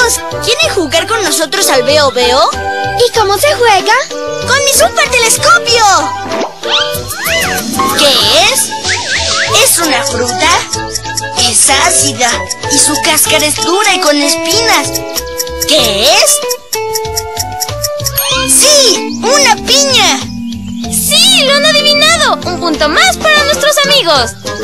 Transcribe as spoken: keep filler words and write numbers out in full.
amigos! ¿Quieren jugar con nosotros al Veo Veo? ¿Y cómo se juega? ¡Con mi super telescopio! ¿Qué es? ¿Es una fruta? Es ácida y su cáscara es dura y con espinas. ¿Qué es? ¡Sí! ¡Una piña! ¡Sí! ¡Lo han adivinado! ¡Un punto más para nuestros amigos!